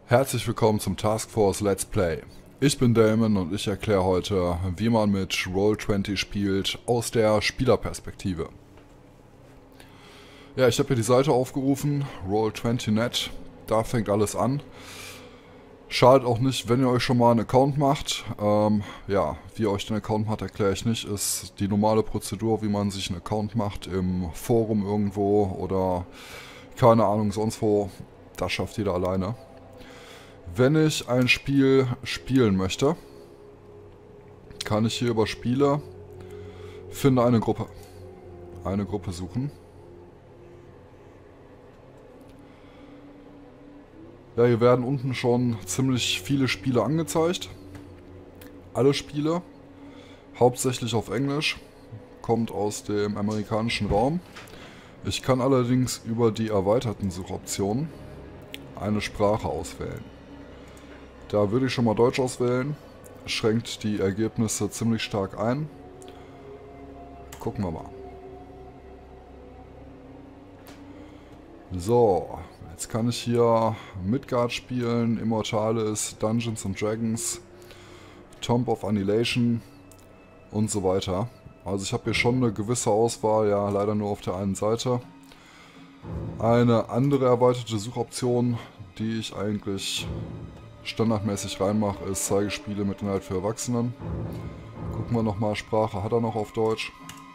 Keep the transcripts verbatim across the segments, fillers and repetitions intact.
Herzlich willkommen zum Task Force Let's Play. Ich bin Damon und ich erkläre heute, wie man mit Roll zwanzig spielt aus der Spielerperspektive. Ja, ich habe hier die Seite aufgerufen, Roll zwanzig Punkt net, da fängt alles an. Schadet auch nicht, wenn ihr euch schon mal einen Account macht. Ähm, ja, wie ihr euch den Account macht, erkläre ich nicht. Ist die normale Prozedur, wie man sich einen Account macht, im Forum irgendwo oder keine Ahnung, sonst wo. Das schafft jeder alleine. Wenn ich ein Spiel spielen möchte, kann ich hier über Spiele, finde eine Gruppe, eine Gruppe suchen. Ja, hier werden unten schon ziemlich viele Spiele angezeigt. Alle Spiele, hauptsächlich auf Englisch, kommt aus dem amerikanischen Raum. Ich kann allerdings über die erweiterten Suchoptionen eine Sprache auswählen. Da würde ich schon mal Deutsch auswählen, schränkt die Ergebnisse ziemlich stark ein. Gucken wir mal. So, jetzt kann ich hier Midgard spielen, Immortalis, Dungeons and Dragons, Tomb of Annihilation und so weiter. Also ich habe hier schon eine gewisse Auswahl, ja leider nur auf der einen Seite. Eine andere erweiterte Suchoption, die ich eigentlich standardmäßig reinmache, ist Zeigespiele mit Inhalt für Erwachsenen. Gucken wir nochmal, Sprache hat er noch auf Deutsch.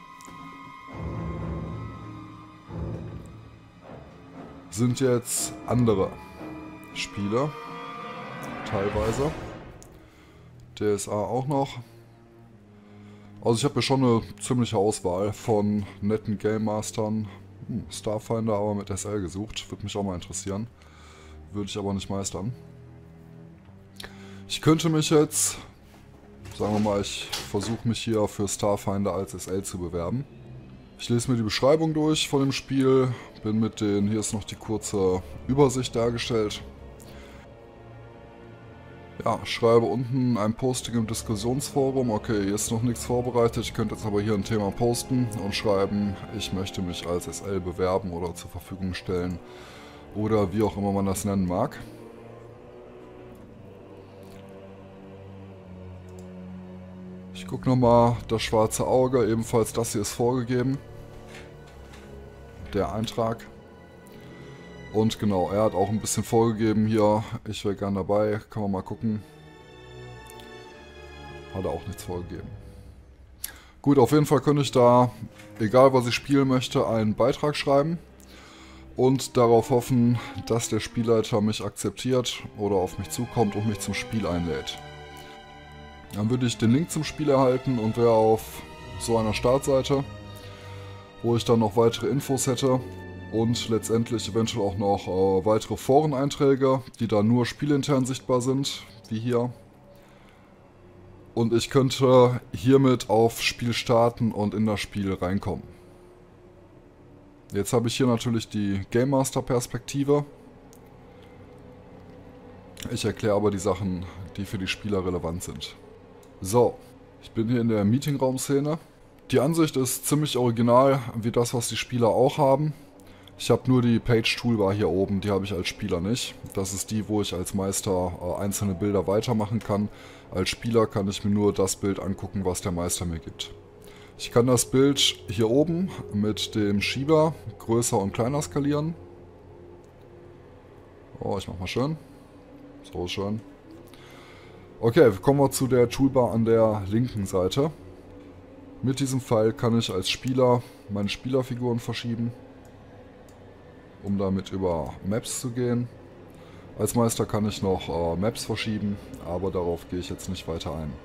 Sind jetzt andere Spiele, teilweise. D S A auch noch. Also ich habe hier schon eine ziemliche Auswahl von netten Game Mastern. Hm, Starfinder aber mit S L gesucht, würde mich auch mal interessieren. Würde ich aber nicht meistern. Ich könnte mich jetzt, sagen wir mal, ich versuche mich hier für Starfinder als S L zu bewerben. Ich lese mir die Beschreibung durch von dem Spiel, bin mit den, hier ist noch die kurze Übersicht dargestellt. Ja, schreibe unten ein Posting im Diskussionsforum, okay, hier ist noch nichts vorbereitet, ich könnte jetzt aber hier ein Thema posten und schreiben, ich möchte mich als S L bewerben oder zur Verfügung stellen oder wie auch immer man das nennen mag. Ich gucke nochmal, das schwarze Auge, ebenfalls das hier ist vorgegeben. Der Eintrag. Und genau, er hat auch ein bisschen vorgegeben hier, ich wäre gern dabei, kann man mal gucken. Hat er auch nichts vorgegeben. Gut, auf jeden Fall könnte ich da, egal was ich spielen möchte, einen Beitrag schreiben. Und darauf hoffen, dass der Spielleiter mich akzeptiert oder auf mich zukommt und mich zum Spiel einlädt. Dann würde ich den Link zum Spiel erhalten und wäre auf so einer Startseite, wo ich dann noch weitere Infos hätte und letztendlich eventuell auch noch äh, weitere Foreneinträge, die dann nur spielintern sichtbar sind, wie hier. Und ich könnte hiermit auf Spiel starten und in das Spiel reinkommen. Jetzt habe ich hier natürlich die Game Master Perspektive. Ich erkläre aber die Sachen, die für die Spieler relevant sind. So, ich bin hier in der Meetingraum-Szene. Die Ansicht ist ziemlich original, wie das, was die Spieler auch haben. Ich habe nur die Page-Toolbar hier oben, die habe ich als Spieler nicht. Das ist die, wo ich als Meister äh, einzelne Bilder weitermachen kann. Als Spieler kann ich mir nur das Bild angucken, was der Meister mir gibt. Ich kann das Bild hier oben mit dem Schieber größer und kleiner skalieren. Oh, ich mach mal schön. So schön. Okay, kommen wir zu der Toolbar an der linken Seite. Mit diesem Pfeil kann ich als Spieler meine Spielerfiguren verschieben, um damit über Maps zu gehen. Als Meister kann ich noch äh, Maps verschieben, aber darauf gehe ich jetzt nicht weiter ein.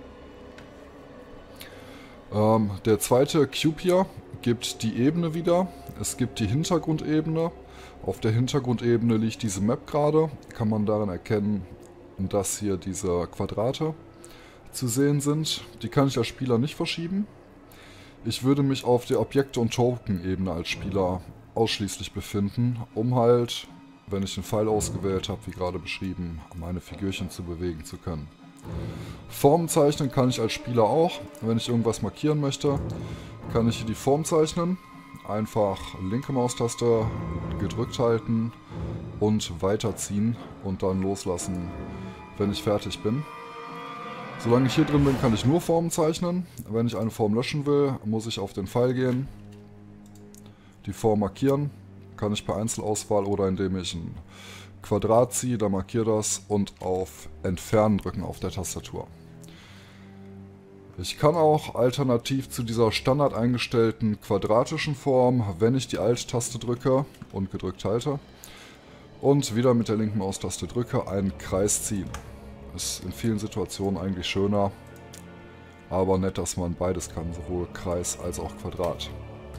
Ähm, der zweite Cube hier gibt die Ebene wieder. Es gibt die Hintergrundebene. Auf der Hintergrundebene liegt diese Map gerade. Kann man daran erkennen, dass hier diese Quadrate zu sehen sind. Die kann ich als Spieler nicht verschieben. Ich würde mich auf der Objekte- und Token-Ebene als Spieler ausschließlich befinden, um halt, wenn ich den Pfeil ausgewählt habe, wie gerade beschrieben, meine Figürchen zu bewegen zu können. Formen zeichnen kann ich als Spieler auch. Wenn ich irgendwas markieren möchte, kann ich hier die Form zeichnen. Einfach linke Maustaste gedrückt halten, und weiterziehen und dann loslassen, wenn ich fertig bin. Solange ich hier drin bin, kann ich nur Formen zeichnen. Wenn ich eine Form löschen will, muss ich auf den Pfeil gehen, die Form markieren. Kann ich per Einzelauswahl oder indem ich ein Quadrat ziehe, dann markiere das und auf Entfernen drücken auf der Tastatur. Ich kann auch alternativ zu dieser standard eingestellten quadratischen Form, wenn ich die Alt-Taste drücke und gedrückt halte und wieder mit der linken Maustaste drücke, einen Kreis ziehen. Ist in vielen Situationen eigentlich schöner, aber nett, dass man beides kann, sowohl Kreis als auch Quadrat.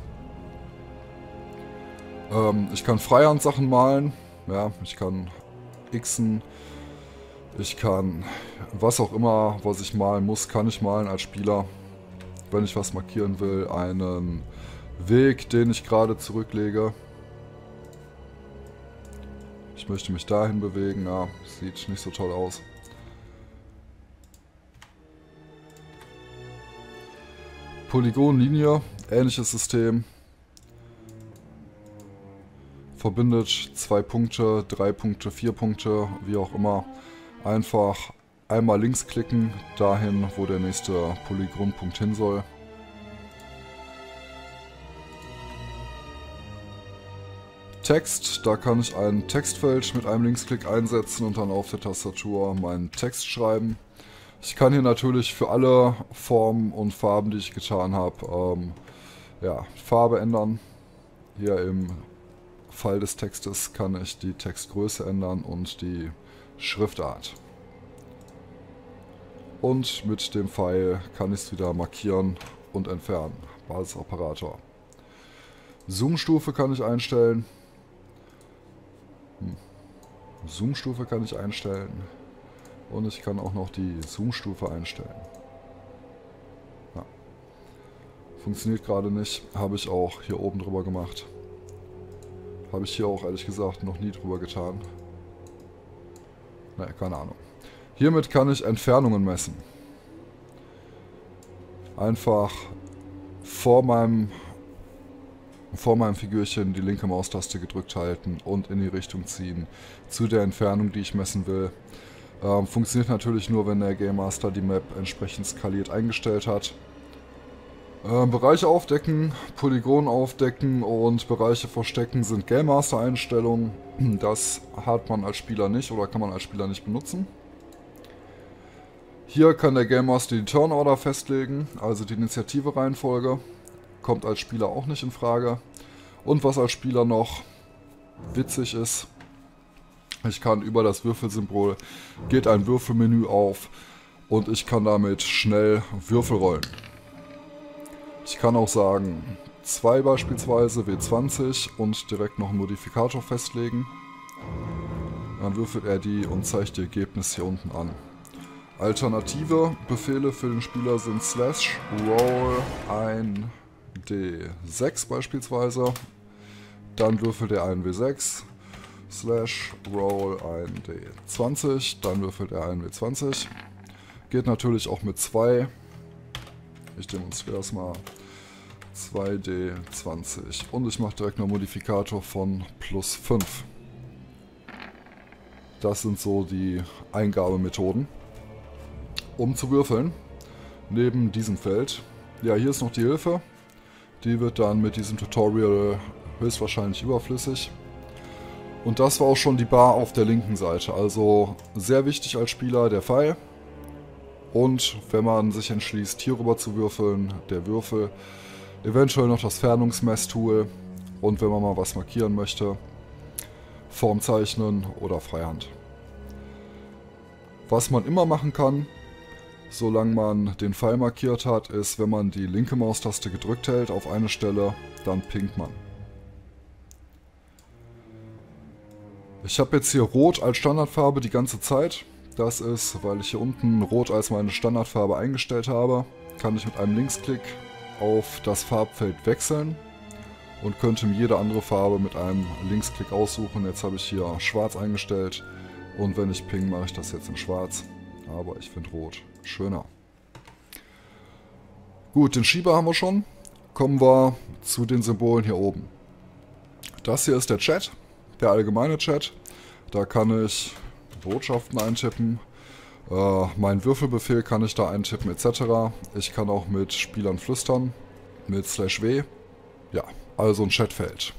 Ähm, ich kann freihand Sachen malen, ja, ich kann xen, ich kann was auch immer, was ich malen muss, kann ich malen als Spieler. Wenn ich was markieren will, einen Weg, den ich gerade zurücklege. Ich möchte mich dahin bewegen, ja, sieht nicht so toll aus. Polygonlinie, ähnliches System. Verbindet zwei Punkte, drei Punkte, vier Punkte, wie auch immer. Einfach einmal links klicken, dahin, wo der nächste Polygonpunkt hin soll. Text, da kann ich ein Textfeld mit einem Linksklick einsetzen und dann auf der Tastatur meinen Text schreiben. Ich kann hier natürlich für alle Formen und Farben, die ich getan habe, ähm, ja, Farbe ändern. Hier im Fall des Textes kann ich die Textgröße ändern und die Schriftart. Und mit dem Pfeil kann ich es wieder markieren und entfernen. Basisoperator. Zoomstufe kann ich einstellen. Hm. Zoomstufe kann ich einstellen. Und ich kann auch noch die Zoomstufe einstellen. Ja. Funktioniert gerade nicht. Habe ich auch hier oben drüber gemacht. Habe ich hier auch ehrlich gesagt noch nie drüber getan. Naja, keine Ahnung. Hiermit kann ich Entfernungen messen. Einfach vor meinem, vor meinem Figürchen die linke Maustaste gedrückt halten und in die Richtung ziehen zu der Entfernung, die ich messen will. Ähm, funktioniert natürlich nur, wenn der Game Master die Map entsprechend skaliert eingestellt hat. Ähm, Bereiche aufdecken, Polygon aufdecken und Bereiche verstecken sind Game Master Einstellungen. Das hat man als Spieler nicht oder kann man als Spieler nicht benutzen. Hier kann der Game Master die Turn Order festlegen, also die Initiative-Reihenfolge. Kommt als Spieler auch nicht in Frage. Und was als Spieler noch witzig ist, ich kann über das Würfelsymbol, geht ein Würfelmenü auf und ich kann damit schnell Würfel rollen. Ich kann auch sagen, zwei beispielsweise, W zwanzig und direkt noch einen Modifikator festlegen. Dann würfelt er die und zeigt die Ergebnisse hier unten an. Alternative Befehle für den Spieler sind slash roll ein D sechs beispielsweise. Dann würfelt er einen W sechs. Slash roll ein D zwanzig. Dann würfelt er einen W zwanzig. Geht natürlich auch mit zwei. Ich demonstriere das mal. zwei D zwanzig. Und ich mache direkt einen Modifikator von plus fünf. Das sind so die Eingabemethoden, um zu würfeln. Neben diesem Feld. Ja, hier ist noch die Hilfe. Die wird dann mit diesem Tutorial höchstwahrscheinlich überflüssig. Und das war auch schon die Bar auf der linken Seite. Also sehr wichtig als Spieler der Pfeil. Und wenn man sich entschließt, hier rüber zu würfeln, der Würfel. Eventuell noch das Fernungsmesstool. Und wenn man mal was markieren möchte, Form zeichnen oder Freihand. Was man immer machen kann, solange man den Pfeil markiert hat, ist, wenn man die linke Maustaste gedrückt hält auf eine Stelle, dann pinkt man. Ich habe jetzt hier Rot als Standardfarbe die ganze Zeit. Das ist, weil ich hier unten Rot als meine Standardfarbe eingestellt habe, kann ich mit einem Linksklick auf das Farbfeld wechseln und könnte mir jede andere Farbe mit einem Linksklick aussuchen. Jetzt habe ich hier Schwarz eingestellt und wenn ich ping, mache ich das jetzt in Schwarz. Aber ich finde Rot schöner. Gut, den Schieber haben wir schon. Kommen wir zu den Symbolen hier oben. Das hier ist der Chat, der allgemeine Chat. Da kann ich Botschaften eintippen. Äh, meinen Würfelbefehl kann ich da eintippen et cetera. Ich kann auch mit Spielern flüstern. Mit slash w. Ja, also ein Chatfeld.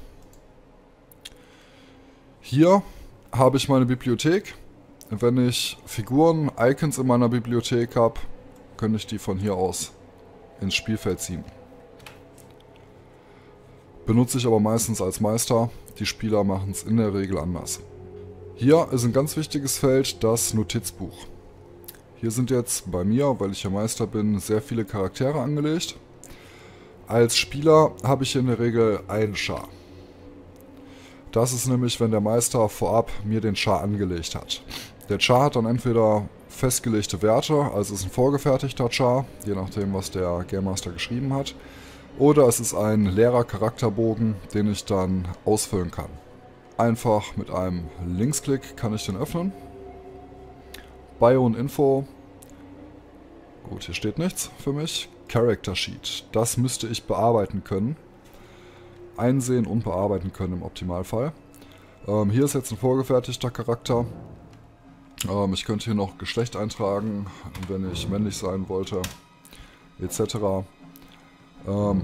Hier habe ich meine Bibliothek. Wenn ich Figuren, Icons in meiner Bibliothek habe, kann ich die von hier aus ins Spielfeld ziehen. Benutze ich aber meistens als Meister. Die Spieler machen es in der Regel anders. Hier ist ein ganz wichtiges Feld, das Notizbuch. Hier sind jetzt bei mir, weil ich ja Meister bin, sehr viele Charaktere angelegt. Als Spieler habe ich in der Regel einen Char. Das ist nämlich, wenn der Meister vorab mir den Char angelegt hat. Der Char hat dann entweder festgelegte Werte, also ist ein vorgefertigter Char, je nachdem was der Game Master geschrieben hat. Oder es ist ein leerer Charakterbogen, den ich dann ausfüllen kann. Einfach mit einem Linksklick kann ich den öffnen. Bio und Info. Gut, hier steht nichts für mich. Character Sheet. Das müsste ich bearbeiten können. Einsehen und bearbeiten können im Optimalfall. Ähm, hier ist jetzt ein vorgefertigter Charakter. Ähm, ich könnte hier noch Geschlecht eintragen, wenn ich männlich sein wollte, et cetera. Ähm,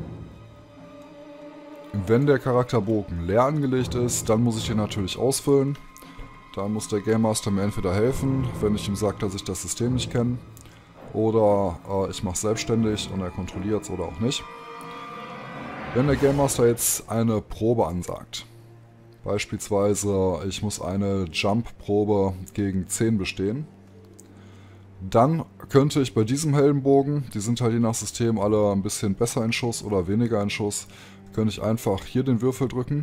wenn der Charakterbogen leer angelegt ist, dann muss ich den natürlich ausfüllen. Dann muss der Game Master mir entweder helfen, wenn ich ihm sage, dass ich das System nicht kenne. Oder äh, ich mache es selbstständig und er kontrolliert es oder auch nicht. Wenn der Game Master jetzt eine Probe ansagt, beispielsweise ich muss eine Jump-Probe gegen zehn bestehen, dann könnte ich bei diesem Heldenbogen, die sind halt je nach System alle ein bisschen besser in Schuss oder weniger in Schuss, könnte ich einfach hier den Würfel drücken.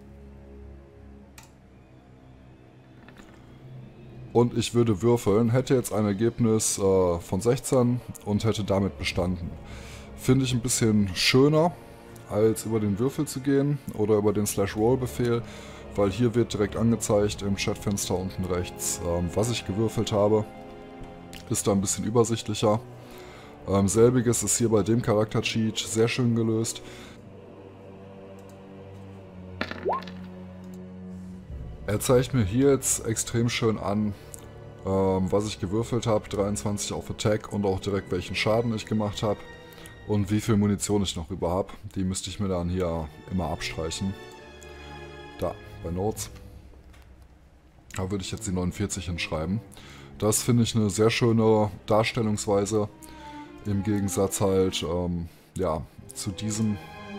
Und ich würde würfeln, hätte jetzt ein Ergebnis äh, von sechzehn und hätte damit bestanden. Finde ich ein bisschen schöner, als über den Würfel zu gehen oder über den Slash-Roll-Befehl, weil hier wird direkt angezeigt im Chatfenster unten rechts, ähm, was ich gewürfelt habe. Ist da ein bisschen übersichtlicher. Ähm, selbiges ist hier bei dem Charakter-Cheat sehr schön gelöst. Er zeigt mir hier jetzt extrem schön an, ähm, was ich gewürfelt habe, dreiundzwanzig auf Attack und auch direkt welchen Schaden ich gemacht habe und wie viel Munition ich noch über habe. Die müsste ich mir dann hier immer abstreichen. Da, bei Notes. Da würde ich jetzt die neunundvierzig hinschreiben. Das finde ich eine sehr schöne Darstellungsweise, im Gegensatz halt ähm, ja, zu diesem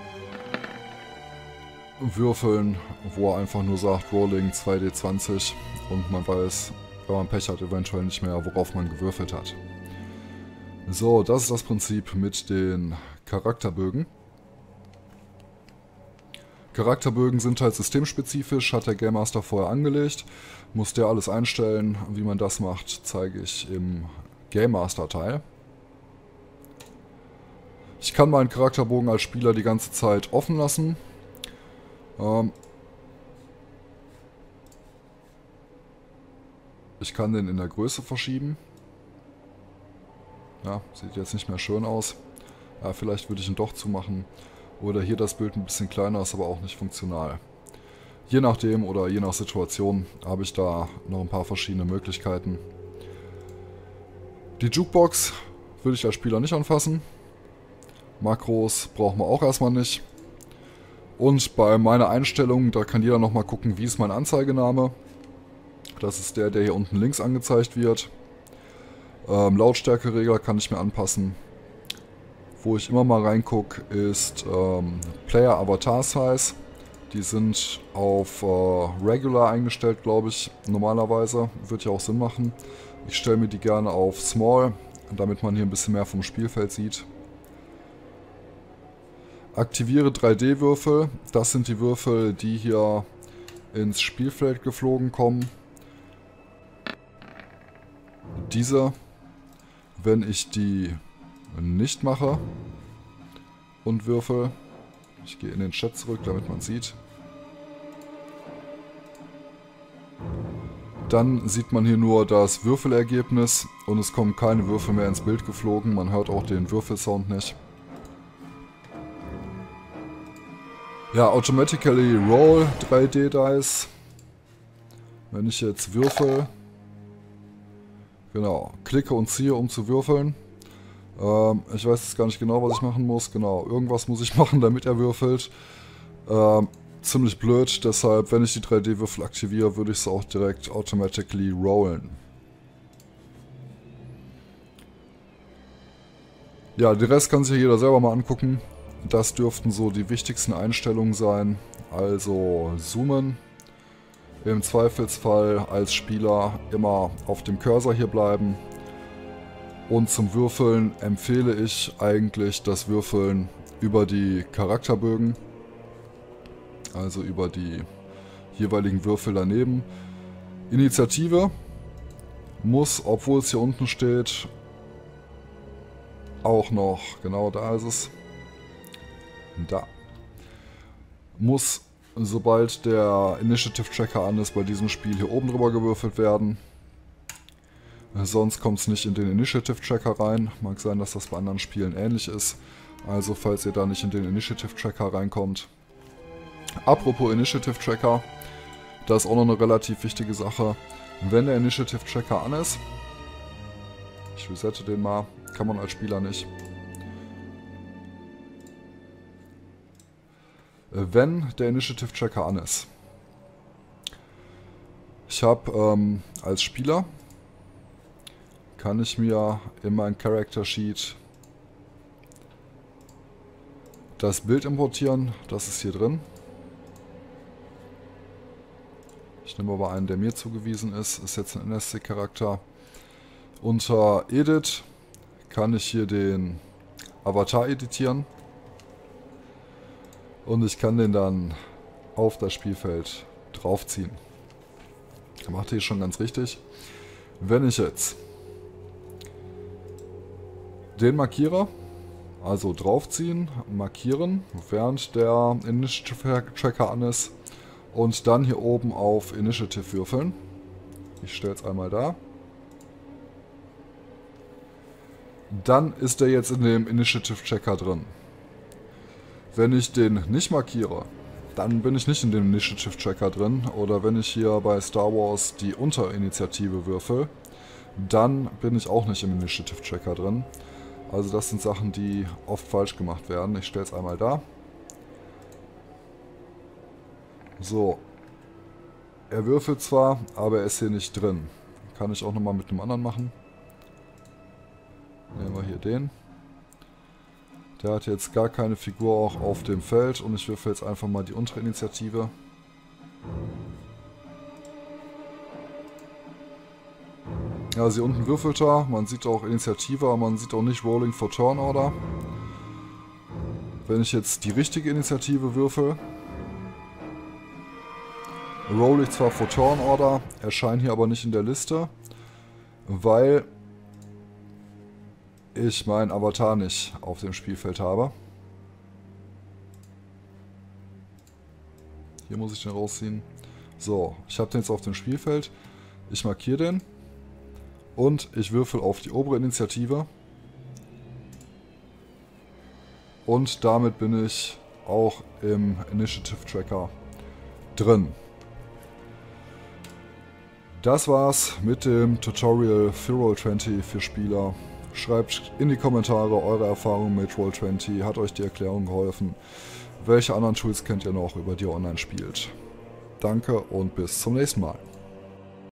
Würfeln, wo er einfach nur sagt, Rolling zwei D zwanzig und man weiß, wenn man Pech hat, eventuell nicht mehr, worauf man gewürfelt hat. So, das ist das Prinzip mit den Charakterbögen. Charakterbögen sind halt systemspezifisch, hat der Game Master vorher angelegt, muss der alles einstellen. Wie man das macht, zeige ich im Game Master Teil. Ich kann meinen Charakterbogen als Spieler die ganze Zeit offen lassen. Ähm ich kann den in der Größe verschieben. Ja, sieht jetzt nicht mehr schön aus. Ja, vielleicht würde ich ihn doch zumachen. Oder hier das Bild ein bisschen kleiner, ist aber auch nicht funktional. Je nachdem oder je nach Situation habe ich da noch ein paar verschiedene Möglichkeiten. Die Jukebox würde ich als Spieler nicht anfassen. Makros brauchen wir auch erstmal nicht. Und bei meiner Einstellung, da kann jeder nochmal gucken, wie ist mein Anzeigename. Das ist der, der hier unten links angezeigt wird. Ähm, Lautstärkeregler kann ich mir anpassen. Wo ich immer mal reingucke, ist ähm, Player Avatar Size. Die sind auf äh, Regular eingestellt, glaube ich, normalerweise. Wird ja auch Sinn machen. Ich stelle mir die gerne auf Small, damit man hier ein bisschen mehr vom Spielfeld sieht. Aktiviere drei D Würfel. Das sind die Würfel, die hier ins Spielfeld geflogen kommen. Diese, wenn ich die nicht mache und würfel. Ich gehe in den Chat zurück, damit man sieht. Dann sieht man hier nur das Würfelergebnis und es kommen keine Würfel mehr ins Bild geflogen. Man hört auch den Würfelsound nicht. Ja, Automatically Roll drei D Dice. Wenn ich jetzt würfel, genau, klicke und ziehe, um zu würfeln. Ähm, ich weiß jetzt gar nicht genau, was ich machen muss. Genau, irgendwas muss ich machen, damit er würfelt. Ähm, ziemlich blöd, deshalb, wenn ich die drei D-Würfel aktiviere, würde ich es auch direkt automatically rollen. Ja, den Rest kann sich jeder selber mal angucken. Das dürften so die wichtigsten Einstellungen sein. Also zoomen. Im Zweifelsfall als Spieler immer auf dem Cursor hier bleiben. Und zum Würfeln empfehle ich eigentlich das Würfeln über die Charakterbögen. Also über die jeweiligen Würfel daneben. Initiative muss, obwohl es hier unten steht, auch noch, genau da ist es, da, muss, sobald der Initiative Tracker an ist, bei diesem Spiel hier oben drüber gewürfelt werden. Sonst kommt es nicht in den Initiative Tracker rein. Mag sein, dass das bei anderen Spielen ähnlich ist. Also falls ihr da nicht in den Initiative Tracker reinkommt. Apropos Initiative Tracker, das ist auch noch eine relativ wichtige Sache. Wenn der Initiative Tracker an ist, ich resette den mal, kann man als Spieler nicht. Wenn der Initiative Tracker an ist, ich habe ähm, als Spieler, kann ich mir in mein Character Sheet das Bild importieren, das ist hier drin. Ich nehme aber einen, der mir zugewiesen ist, ist jetzt ein N S C-Charakter. Unter Edit kann ich hier den Avatar editieren und ich kann den dann auf das Spielfeld draufziehen. Macht ihr schon ganz richtig. Wenn ich jetzt den markiere, also draufziehen, markieren, während der Initiative Tracker an ist und dann hier oben auf Initiative würfeln. Ich stelle es einmal da. Dann ist er jetzt in dem Initiative Tracker drin. Wenn ich den nicht markiere, dann bin ich nicht in dem Initiative Tracker drin. Oder wenn ich hier bei Star Wars die Unterinitiative würfel, dann bin ich auch nicht im Initiative Tracker drin. Also das sind Sachen, die oft falsch gemacht werden. Ich stelle es einmal da. So. Er würfelt zwar, aber er ist hier nicht drin. Kann ich auch nochmal mit einem anderen machen. Nehmen wir hier den. Der hat jetzt gar keine Figur auch auf dem Feld und ich würfel jetzt einfach mal die untere Initiative. Ja, also hier unten würfelt er, man sieht auch Initiative, aber man sieht auch nicht Rolling for Turn Order. Wenn ich jetzt die richtige Initiative würfel, roll ich zwar for Turn Order, erscheine hier aber nicht in der Liste, weil ich meinen Avatar nicht auf dem Spielfeld habe. Hier muss ich den rausziehen. So, ich habe den jetzt auf dem Spielfeld. Ich markiere den. Und ich würfel auf die obere Initiative. Und damit bin ich auch im Initiative Tracker drin. Das war's mit dem Tutorial für Roll zwanzig für Spieler. Schreibt in die Kommentare eure Erfahrungen mit Roll zwanzig. Hat euch die Erklärung geholfen? Welche anderen Tools kennt ihr noch, über die ihr online spielt? Danke und bis zum nächsten Mal.